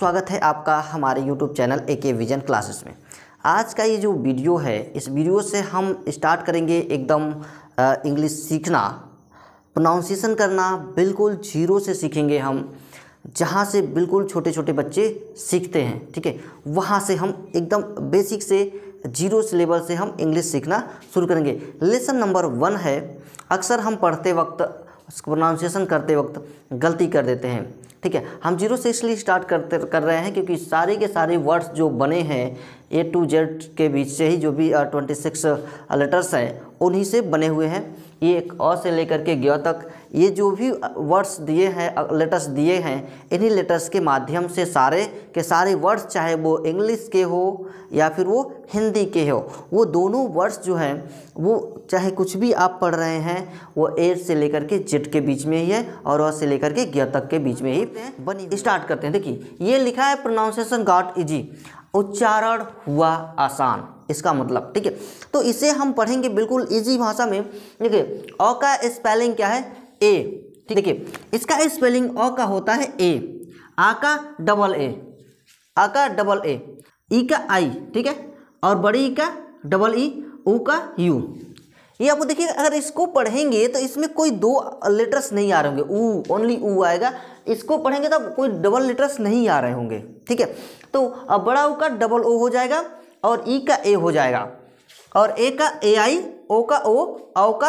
स्वागत है आपका हमारे YouTube channel AK vision classes में। आज का ये जो वीडियो है, इस वीडियो से हम स्टार्ट करेंगे एकदम इंग्लिश सीखना, प्रोनाउंसिएशन करना बिल्कुल जीरो से सीखेंगे हम, जहाँ से बिल्कुल छोटे छोटे बच्चे सीखते हैं। ठीक है, वहाँ से हम एकदम बेसिक से जीरो से लेवल से हम इंग्लिश सीखना शुरू करेंगे। लेसन नंबर 1 है, अक्सर हम पढ़ते वक्त प्रोनाउंसिएशन करते वक्त गलती कर देते हैं। ठीक है, हम जीरो से इसलिए स्टार्ट कर रहे हैं क्योंकि सारे के सारे वर्ड्स जो बने हैं A to Z के बीच से ही, जो भी 26 लेटर्स हैं उन्हीं से बने हुए हैं। ये एक अ से लेकर के ग तक ये जो भी वर्ड्स दिए हैं, लेटर्स दिए हैं, इन्हीं लेटर्स के माध्यम से सारे के सारे वर्ड्स, चाहे वो इंग्लिश के हो या फिर वो हिंदी के हो, वो दोनों वर्ड्स जो हैं वो चाहे कुछ भी आप पढ़ रहे हैं वो A से लेकर के Z के बीच में ही है और अ से लेकर के ग तक के बीच में ही बनी। स्टार्ट करते हैं। देखिए, ये लिखा है प्रोनाउंसिएशन गॉट इजी, उच्चारण हुआ आसान, इसका मतलब। ठीक है, तो इसे हम पढ़ेंगे बिल्कुल इजी भाषा में। देखिए, अ का स्पेलिंग क्या है? ए। ठीक, देखिए इसका स्पेलिंग अ का होता है ए, आ का डबल ए, आ का डबल ए, ई का आई, ठीक है, और बड़ी ई का डबल ई, ऊ का यू। ये आपको देखिए, अगर इसको पढ़ेंगे तो इसमें कोई दो लेटर्स नहीं आ रहे होंगे, ऊ, ओनली ऊ आएगा। इसको पढ़ेंगे तो कोई डबल लेटर्स नहीं आ रहे होंगे। ठीक है, तो अब बड़ा ऊ का डबल ओ हो जाएगा और ई का ए हो जाएगा, और ए का ए आई, ओ का ओ, औ का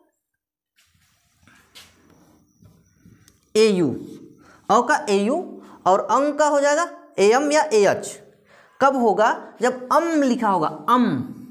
ए यू, औ का ए यू, और अंग का हो जाएगा ए एम या ए एच। कब होगा? जब अम लिखा होगा, अम।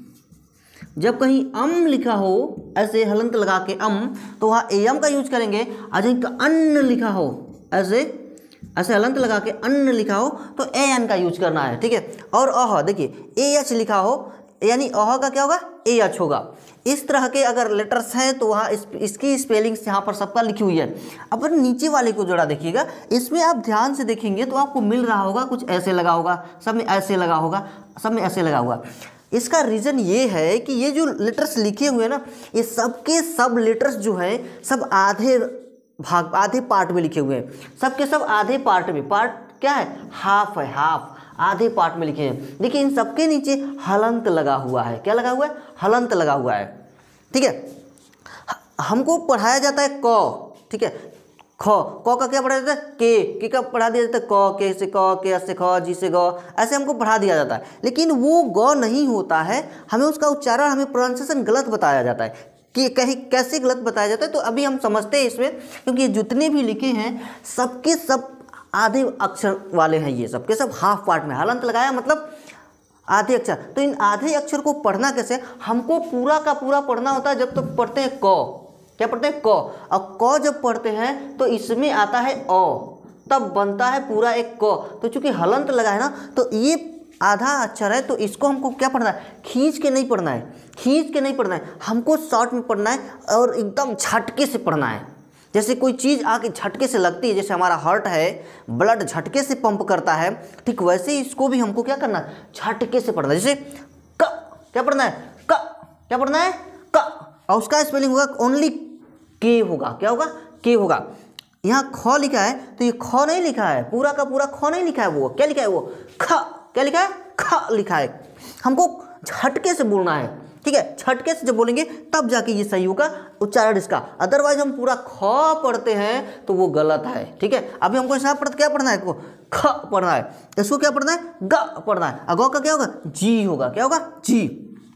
जब कहीं अम लिखा हो, ऐसे हलंत लगा के अम, तो वहाँ ए एम का यूज करेंगे। और कहीं अन्न लिखा हो, ऐसे ऐसे हलंत लगा के अन्न लिखा हो, तो ए एन का यूज करना है। ठीक है, और अह, देखिए ए एच लिखा हो, यानी अह का क्या होगा? ए एच होगा। इस तरह के अगर लेटर्स हैं तो वहाँ इसकी स्पेलिंग्स यहाँ पर सबका लिखी हुई है। अब नीचे वाले को जरा देखिएगा, इसमें आप ध्यान से देखेंगे तो आपको मिल रहा होगा कुछ ऐसे लगा होगा, सब में ऐसे लगा होगा, सब में ऐसे लगा हुआ। इसका रीज़न ये है कि ये जो लेटर्स लिखे हुए हैं ना, ये सबके सब लेटर्स जो हैं सब आधे भाग, आधे पार्ट में लिखे हुए हैं। सबके सब आधे पार्ट में, पार्ट क्या है? हाफ है, हाफ, आधे पार्ट में लिखे हैं। देखिए, इन सबके नीचे हलंत लगा हुआ है। क्या लगा हुआ है? हलंत लगा हुआ है। ठीक है, हमको पढ़ाया जाता है क, ठीक है, ख, क का क्या पढ़ाया जाता है? के का पढ़ा दिया जाता है क, के से क, के से ख, जी से ग, ऐसे हमको पढ़ा दिया जाता है। लेकिन वो ग नहीं होता है, हमें उसका उच्चारण, हमें प्रोनाउंसिएशन गलत बताया जाता है। कि कहीं कैसे गलत बताया जाता है तो अभी हम समझते हैं इसमें, क्योंकि जितने भी लिखे हैं सबके सब आधे अक्षर वाले हैं। ये सबके सब हाफ पार्ट में हलंत लगाया, मतलब आधे अक्षर। तो इन आधे अक्षर को पढ़ना कैसे? हमको पूरा का पूरा पढ़ना होता है। जब तक पढ़ते हैं क, क्या पढ़ते हैं? क। और क जब पढ़ते हैं तो इसमें आता है अ, तब बनता है पूरा एक क। तो चूंकि हलंत लगा है ना, तो ये आधा अक्षर है, तो इसको हमको क्या पढ़ना है? खींच के नहीं पढ़ना है, खींच के नहीं पढ़ना है, हमको शॉर्ट में पढ़ना है और एकदम झटके से पढ़ना है। जैसे कोई चीज़ आके झटके से लगती है, जैसे हमारा हार्ट है, ब्लड झटके से पंप करता है, ठीक वैसे ही इसको भी हमको क्या करना है? झटके से पढ़ना है। जैसे क, क्या पढ़ना है? क, क्या पढ़ना है? क, और उसका स्पेलिंग होगा ओनली के होगा। क्या होगा? के होगा। यहाँ ख लिखा है तो ये ख नहीं लिखा है, पूरा का पूरा ख नहीं लिखा है, वो क्या लिखा है? वो ख, क्या लिखा है? ख लिखा है। हमको झटके से बोलना है। ठीक है, झटके से जब बोलेंगे तब जाके ये सही होगा उच्चारण इसका। अदरवाइज हम पूरा ख पढ़ते हैं तो वो गलत है। ठीक है, अभी हमको इसका क्या पढ़ना है? इसको ख पढ़ना है, इसको क्या पढ़ना है? ग पढ़ना है। अगौ का क्या होगा? जी होगा। क्या होगा? जी।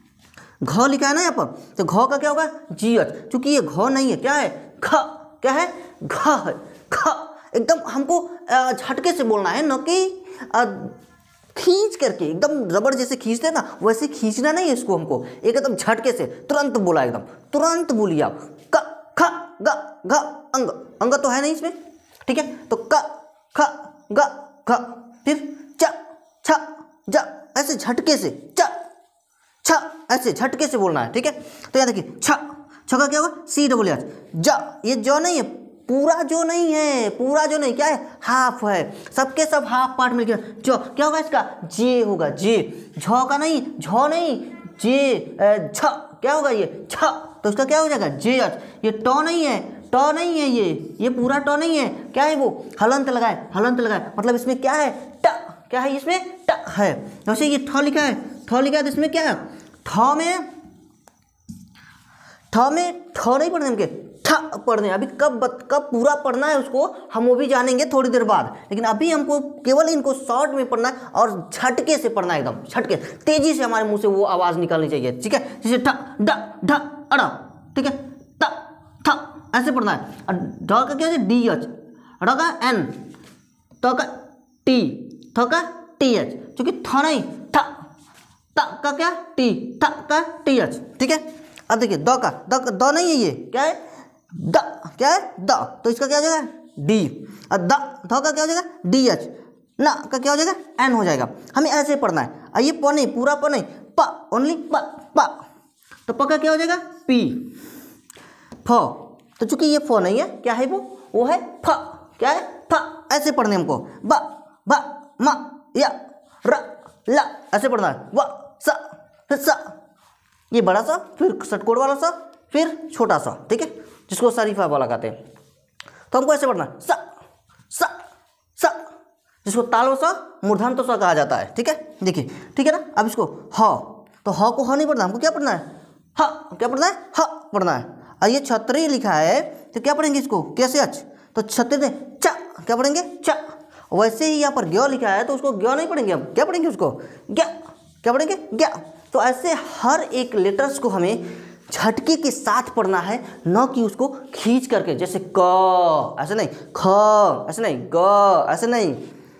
घ लिखा है ना यहाँ पर, तो घ का क्या होगा? G H. चूंकि ये घ नहीं है, क्या है? ख। क्या है? घ है। ख एकदम हमको झटके से बोलना है, न कि खींच करके, एकदम रबड़ जैसे खींचते हैं ना, वैसे खींचना नहीं है इसको। हमको एकदम झटके से तुरंत बोला, एकदम तुरंत बोलिए आप। क, ख, ग, घ, अंग, अंग तो है नहीं इसमें। ठीक है, तो क, ख, ग, घ, फिर च, छ, ज, ऐसे झटके से, च, छ, ऐसे झटके से बोलना है। ठीक है, तो यहाँ देखिए, छ, छ का क्या होगा? C double H. ज, ये जो नहीं है, पूरा जो नहीं है, पूरा जो नहीं, क्या है? हाफ है। सबके सब हाफ पार्ट में लिखा। जो क्या होगा इसका? जे होगा। जे। झ का नहीं, झ नहीं, जे, छ, क्या होगा? ये छ, तो इसका क्या हो जाएगा? J H. ये ट नहीं है, ट नहीं है, ये पूरा ट नहीं है, क्या है वो, हलंत लगाए, हलंत लगाए, मतलब इसमें क्या है, ट, क्या है इसमें, ट है। वैसे ये ठ लिखा है, ठ लिखा है तो इसमें क्या है, ठ में ठ नहीं पढ़ने हमके, ठ पढ़ने। अभी कब पूरा पढ़ना है उसको हम वो भी जानेंगे थोड़ी देर बाद, लेकिन अभी हमको केवल इनको शॉर्ट में पढ़ना है और झटके से पढ़ना है, एकदम झटके, तेजी से हमारे मुंह से वो आवाज़ निकलनी चाहिए, ठीक है। जैसे ठ ड ढ अड़, ठीक है, त थ ऐसे पढ़ना है। और ढ का क्या है, डी एच, ड़ का एन, त का टी, थ का टी एच, क्योंकि थ नहीं, ठ, त का क्या, टी, थ का टी एच, ठीक है। अब देखिए द का द नहीं है, ये क्या है, द, क्या है, द, तो इसका क्या हो जाएगा, डी। और ध का क्या हो जाएगा, डी एच, न का क्या हो जाएगा, एन हो जाएगा। हमें ऐसे पढ़ना है। और ये प नहीं, पूरा प नहीं, प ओनली प, तो प का क्या हो जाएगा, पी। फ, तो चूंकि ये फ नहीं है, क्या है वो है फ, क्या है, फ, ऐसे पढ़ने हमको, ब म या र ल, ऐसे पढ़ना है, व स फिर स, ये बड़ा सा, फिर षटकोण वाला सा, फिर छोटा सा, ठीक है, जिसको शरीफा वाला कहते हैं। तो हमको ऐसे पढ़ना है, स स स, जिसको ताल सा, मूर्धन्य सा कहा जाता है, ठीक है। देखिए, ठीक है ना। अब इसको ह, तो ह को ह नहीं पढ़ना, हमको क्या पढ़ना है, ह, क्या पढ़ना है, ह पढ़ना है। और ये छतरी लिखा है तो क्या पढ़ेंगे इसको, कैसे अच, तो छतरी ने च, क्या पढ़ेंगे, च। वैसे ही यहाँ पर ग्य लिखा है तो उसको ग्य नहीं पढ़ेंगे, हम क्या पढ़ेंगे उसको, ग्या, क्या पढ़ेंगे, ग्या। तो ऐसे हर एक लेटर्स को हमें झटके के साथ पढ़ना है, न कि उसको खींच करके, जैसे क ऐसे नहीं, ख ऐसे नहीं, ग ऐसे नहीं,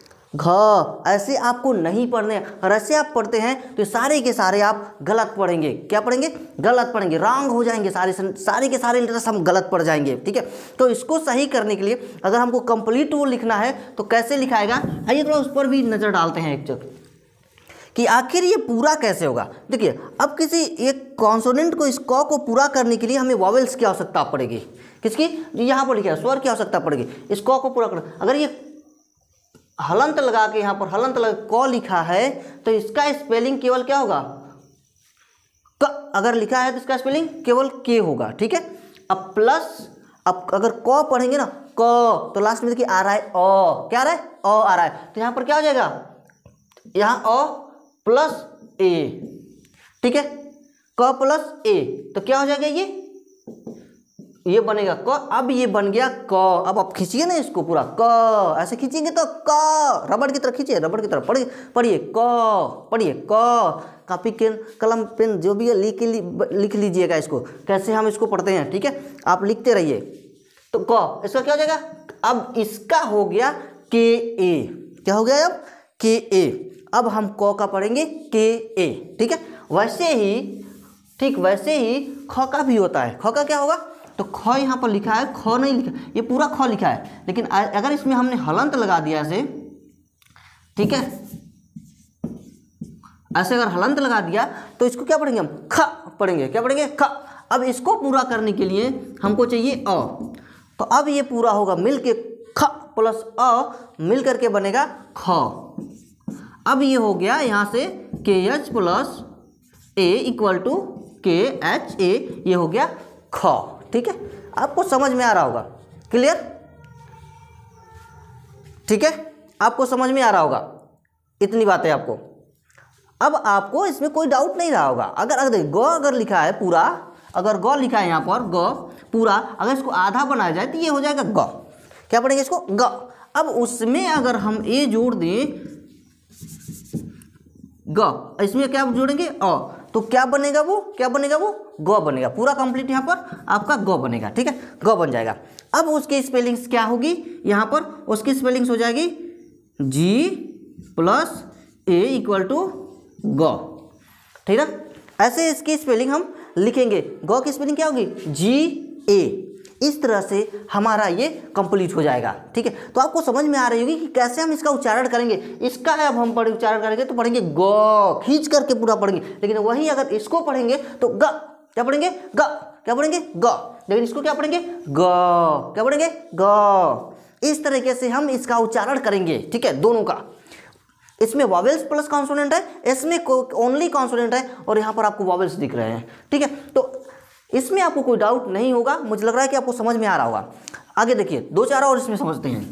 घ ऐसे आपको नहीं पढ़ने। और ऐसे आप पढ़ते हैं तो सारे के सारे आप गलत पढ़ेंगे, क्या पढ़ेंगे, गलत पढ़ेंगे, रॉन्ग हो जाएंगे, सारे के सारे लेटर्स हम गलत पढ़ जाएंगे, ठीक है। तो इसको सही करने के लिए अगर हमको कंप्लीट वो लिखना है तो कैसे लिखाएगा, आइए थोड़ा उस पर भी नज़र डालते हैं एक जगह कि आखिर ये पूरा कैसे होगा। देखिए, अब किसी एक कॉन्सोनेंट को, इस क को पूरा करने के लिए हमें वॉवेल्स की आवश्यकता पड़ेगी, किसकी, यहाँ पर लिखा है स्वर की आवश्यकता पड़ेगी इस क को पूरा करना। अगर ये हलंत लगा के यहाँ पर हलंत लगा क लिखा है तो इसका स्पेलिंग केवल क्या होगा, क अगर लिखा है तो इसका स्पेलिंग केवल के होगा, ठीक है। अब प्लस, अब अगर क पढ़ेंगे ना, क, तो लास्ट में देखिए आ रहा है अ, क्या आ रहा है, अ आ रहा है, तो यहाँ पर क्या हो जाएगा, यहाँ अ प्लस ए, ठीक है, क प्लस ए, तो क्या हो जाएगा, ये बनेगा क। अब ये बन गया क। अब आप खींचिए ना इसको पूरा, क ऐसे खींचेंगे तो क, रबड़ की तरह खींचिए, रबड़ की तरह पढ़िए, पढ़िए क, पढ़िए क। कॉपी कलम पेन जो भी है लिख लीजिएगा इसको, कैसे हम इसको पढ़ते हैं, ठीक है, आप लिखते रहिए। तो क, इसका क्या हो जाएगा, अब इसका हो गया के ए, क्या हो गया अब, के ए। अब हम क का पढ़ेंगे के ए, ठीक है। वैसे ही ख का भी होता है। ख का क्या होगा, तो ख यहाँ पर लिखा है, ख नहीं लिखा, ये पूरा ख लिखा है, लेकिन अगर इसमें हमने हलंत लगा दिया ऐसे, ठीक है, ऐसे अगर हलंत लगा दिया तो इसको क्या पढ़ेंगे हम, ख पढ़ेंगे, क्या पढ़ेंगे, ख। अब इसको पूरा करने के लिए हमको चाहिए अ, तो अब ये पूरा होगा मिल के, ख प्लस अ मिल करके बनेगा ख। अब ये हो गया यहाँ से K H plus A equal to K H A, ये हो गया ख, ठीक है। आपको समझ में आ रहा होगा, क्लियर, ठीक है, आपको समझ में आ रहा होगा इतनी बातें आपको। अब आपको इसमें कोई डाउट नहीं रहा होगा। अगर ग अगर लिखा है पूरा, अगर ग लिखा है यहाँ पर ग पूरा, अगर इसको आधा बनाया जाए तो ये हो जाएगा ग, क्या पढ़ेंगे इसको, ग। अब उसमें अगर हम ए जोड़ दें ग, इसमें क्या जोड़ेंगे अ, तो क्या बनेगा वो, क्या बनेगा वो, ग बनेगा, पूरा कंप्लीट यहाँ पर आपका ग बनेगा, ठीक है, ग बन जाएगा। अब उसकी स्पेलिंग्स क्या होगी, यहाँ पर उसकी स्पेलिंग्स हो जाएगी G plus A equal to ग, ठीक है। ऐसे इसकी स्पेलिंग हम लिखेंगे, ग की स्पेलिंग क्या होगी, जी ए। इस तरह से हमारा ये कंप्लीट हो जाएगा, ठीक है। तो आपको समझ में आ रही होगी कि कैसे हम इसका उच्चारण करेंगे। इसका अब हम उच्चारण करेंगे तो पढ़ेंगे ग, खींच करके पूरा पढ़ेंगे, लेकिन वहीं अगर इसको पढ़ेंगे तो ग, क्या पढ़ेंगे, ग, क्या पढ़ेंगे, ग, लेकिन इसको क्या पढ़ेंगे, ग, क्या पढ़ेंगे, ग। इस तरीके से हम इसका उच्चारण करेंगे, ठीक है, दोनों का। इसमें वॉवेल्स प्लस कॉन्सोनेंट है, इसमें ओनली कॉन्सोनेंट है, और यहाँ पर आपको वॉवेल्स दिख रहे हैं, ठीक है। तो इसमें आपको कोई डाउट नहीं होगा, मुझे लग रहा है कि आपको समझ में आ रहा होगा। आगे देखिए 2-4 और इसमें समझते हैं,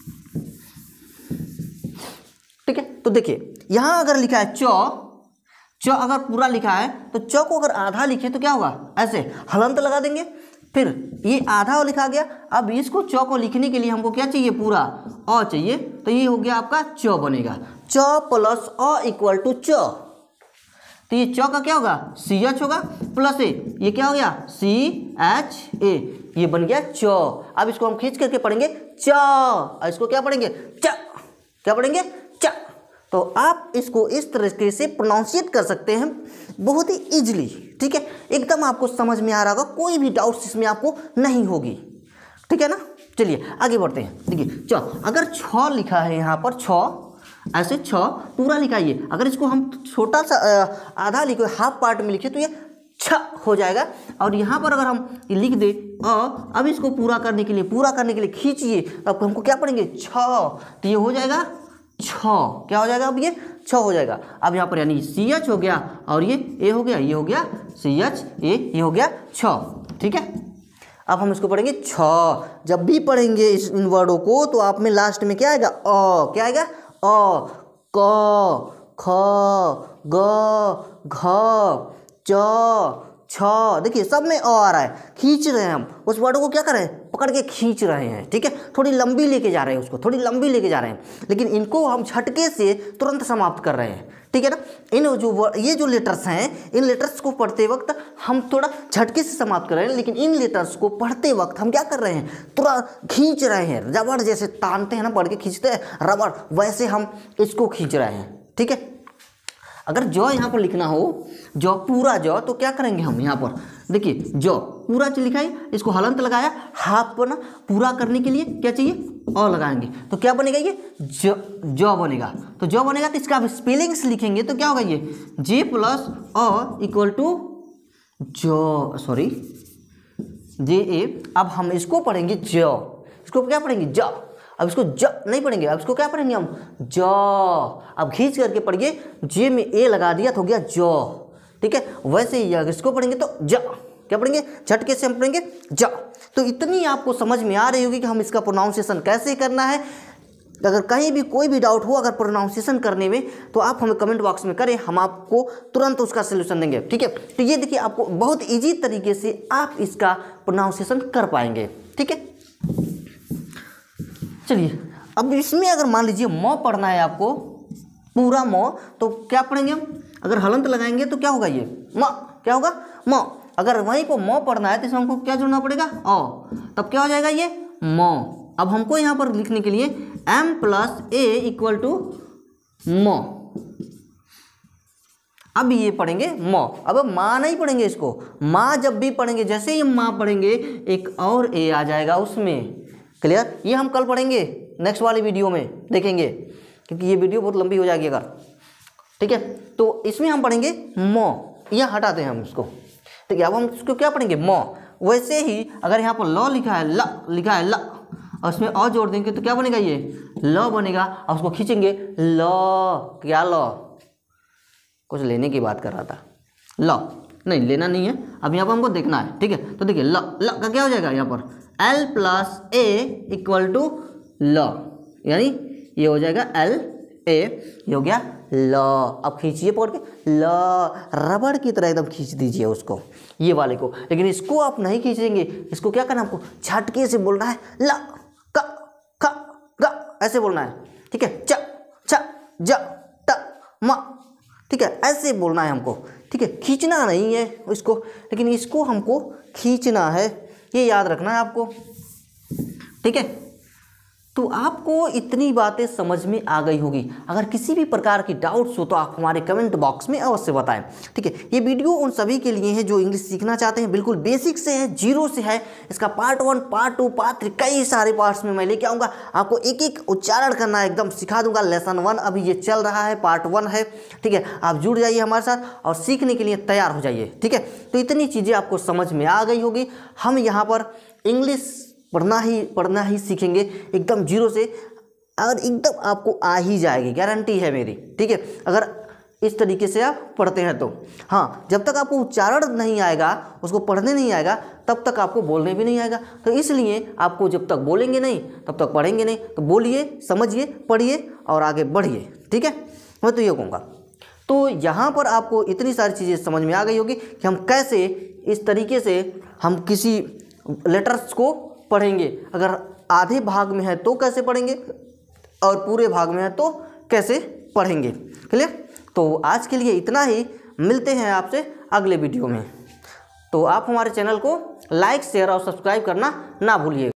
ठीक है। तो देखिए यहां अगर लिखा है च अगर पूरा लिखा है तो च को अगर आधा लिखे तो क्या होगा, ऐसे हलंत लगा देंगे, फिर ये आधा लिखा गया। अब इसको च को लिखने के लिए हमको क्या चाहिए, पूरा अ चाहिए, तो ये हो गया आपका च बनेगा, च प्लस अ इक्वल टू च। तो ये च का क्या होगा, CH होगा, प्लस ए, ये क्या हो गया CHA, ये बन गया च। अब इसको हम खींच करके पढ़ेंगे च, और इसको क्या पढ़ेंगे च, क्या पढ़ेंगे च। तो आप इसको इस तरीके से प्रोनाउंसिएट कर सकते हैं बहुत ही इजीली, ठीक है। एकदम आपको समझ में आ रहा होगा, कोई भी डाउट्स इसमें आपको नहीं होगी, ठीक है ना। चलिए आगे बढ़ते हैं। देखिए च अगर छ लिखा है यहाँ पर, छ ऐसे छ पूरा लिखाइए, अगर इसको हम छोटा सा आधा लिखे, हाफ पार्ट में लिखे तो ये छ हो जाएगा। और यहाँ पर अगर हम लिख दे अब इसको पूरा करने के लिए खींचिए, अब हमको क्या पढ़ेंगे छ, तो ये हो जाएगा छ, क्या हो जाएगा, अब ये छ हो जाएगा। अब यहाँ पर यानी CH हो गया, और ये ए हो गया, ये हो गया CH ए, ये हो गया छ, ठीक है। अब हम इसको पढ़ेंगे छ। जब भी पढ़ेंगे इन वर्डों को तो आप में लास्ट में क्या आएगा, अ, क्या आएगा, अ, क, ख, ग, घ, च, छ। देखिए सब में अ आ रहा है, खींच रहे हैं हम उस वर्ड को, क्या कर रहे हैं, पकड़ के खींच रहे हैं, ठीक है। थोड़ी लंबी लेके जा रहे हैं उसको, थोड़ी लंबी लेके जा रहे हैं, लेकिन इनको हम झटके से तुरंत समाप्त कर रहे हैं, ठीक है ना। ये जो लेटर्स हैं, इन लेटर्स को पढ़ते वक्त हम थोड़ा झटके से समाप्त कर रहे हैं, लेकिन इन लेटर्स को पढ़ते वक्त हम क्या कर रहे हैं, थोड़ा खींच रहे हैं, रबड़ जैसे तानते हैं ना, पढ़ के खींचते हैं रबड़, वैसे हम इसको खींच रहे हैं, ठीक है। अगर जौ यहाँ पर लिखना हो, जौ पूरा जौ, तो क्या करेंगे हम यहाँ पर, देखिए जौ पूरा लिखा है, इसको हलंत लगाया, हाफ बना, पूरा करने के लिए क्या चाहिए, अ लगाएंगे, तो क्या बनेगा, ये जौ बनेगा। तो जौ बनेगा तो इसका स्पेलिंग्स लिखेंगे तो क्या होगा, ये J प्लस अ इक्वल टू जौ, सॉरी JA। अब हम इसको पढ़ेंगे जौ, इसको क्या पढ़ेंगे ज, अब इसको ज नहीं पढ़ेंगे, अब इसको क्या पढ़ेंगे हम ज। अब खींच करके पढ़िए, जे में ए लगा दिया तो हो गया जौ, ठीक है। वैसे ही अगर इसको पढ़ेंगे तो ज, क्या पढ़ेंगे, झटके से हम पढ़ेंगे ज। तो इतनी आपको समझ में आ रही होगी कि हम इसका प्रोनाउंसिएशन कैसे करना है। अगर कहीं भी कोई भी डाउट हो अगर प्रोनाउंसिएशन करने में, तो आप हमें कमेंट बॉक्स में करें, हम आपको तुरंत उसका सलूशन देंगे, ठीक है। तो ये देखिए आपको बहुत ईजी तरीके से आप इसका प्रोनाउंसिएशन कर पाएंगे, ठीक है। चलिए अब इसमें अगर मान लीजिए म पढ़ना है आपको, पूरा म, तो क्या पढ़ेंगे हम, अगर हलंत लगाएंगे तो क्या होगा, ये म, क्या होगा म। अगर वहीं को म पढ़ना है तो इसमें हमको क्या जोड़ना पड़ेगा, अ, तब क्या हो जाएगा, ये म। अब हमको यहाँ पर लिखने के लिए M plus A equal to म। अब ये पढ़ेंगे म, अब माँ नहीं पढ़ेंगे इसको, माँ जब भी पढ़ेंगे, जैसे ही माँ पढ़ेंगे एक और ए आ जाएगा उसमें, क्लियर। ये हम कल पढ़ेंगे, नेक्स्ट वाली वीडियो में देखेंगे, क्योंकि ये वीडियो बहुत लंबी हो जाएगी अगर, ठीक है। तो इसमें हम पढ़ेंगे म, यहाँ हटाते हैं हम इसको, ठीक है। अब हम इसको क्या पढ़ेंगे म। वैसे ही अगर यहाँ पर ल लिखा है, ल लिखा है, ल, और उसमें अ जोड़ देंगे तो क्या बनेगा, ये ल बनेगा। और उसको खींचेंगे ल, क्या ल, कुछ लेने की बात कर रहा था, ल नहीं लेना नहीं है, अब यहाँ पर हमको देखना है, ठीक है। तो देखिए ल, ल का क्या हो जाएगा, यहाँ पर L plus A equal to ल, यानी ये हो जाएगा L A, ये हो गया ल। अब खींचिए पकड़ के, ल, रबड़ की तरह एकदम खींच दीजिए उसको, ये वाले को। लेकिन इसको आप नहीं खींचेंगे, इसको क्या करना, आपको झटके से बोलना है, ल, क, ख, ग, ऐसे बोलना है, ठीक है। च, छ, ज, त, म, ठीक है, ऐसे बोलना है हमको, ठीक है। खींचना नहीं है इसको, लेकिन इसको हमको खींचना है, ये याद रखना है आपको, ठीक है। तो आपको इतनी बातें समझ में आ गई होगी। अगर किसी भी प्रकार की डाउट्स हो तो आप हमारे कमेंट बॉक्स में अवश्य बताएं, ठीक है। ये वीडियो उन सभी के लिए है जो इंग्लिश सीखना चाहते हैं, बिल्कुल बेसिक से है, जीरो से है। इसका पार्ट 1, पार्ट 2, पार्ट 3 कई सारे पार्ट्स में मैं लेके आऊँगा, आपको एक एक उच्चारण करना एकदम सिखा दूंगा। लेसन 1 अभी ये चल रहा है, पार्ट 1 है, ठीक है। आप जुड़ जाइए हमारे साथ और सीखने के लिए तैयार हो जाइए, ठीक है। तो इतनी चीज़ें आपको समझ में आ गई होगी। हम यहाँ पर इंग्लिश पढ़ना ही सीखेंगे एकदम जीरो से, और एकदम आपको आ ही जाएगी, गारंटी है मेरी, ठीक है। अगर इस तरीके से आप पढ़ते हैं तो। हाँ, जब तक आपको उच्चारण नहीं आएगा, उसको पढ़ने नहीं आएगा, तब तक आपको बोलने भी नहीं आएगा। तो इसलिए आपको जब तक बोलेंगे नहीं तब तक पढ़ेंगे नहीं। तो बोलिए, समझिए, पढ़िए और आगे बढ़िए। ठीक है, मैं तो ये कहूँगा। तो यहाँ पर आपको इतनी सारी चीज़ें समझ में आ गई होगी कि हम कैसे इस तरीके से हम किसी लेटर्स को पढ़ेंगे। अगर आधे भाग में है तो कैसे पढ़ेंगे और पूरे भाग में है तो कैसे पढ़ेंगे। क्लियर? तो आज के लिए इतना ही, मिलते हैं आपसे अगले वीडियो में। तो आप हमारे चैनल को लाइक, शेयर और सब्सक्राइब करना ना भूलिएगा।